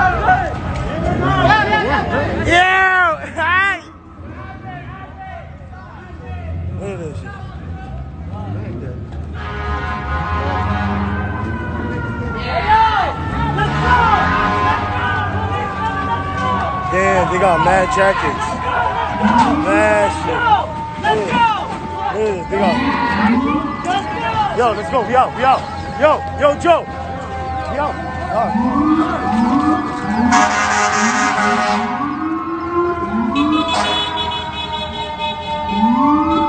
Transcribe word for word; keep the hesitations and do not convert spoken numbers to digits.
Yeah! Hey! Look at this shit. Damn, they got mad jackets. Mad shit. Look at this, they got. Yo, let's go. We out. We out. Yo, yo, Joe. We out. All right.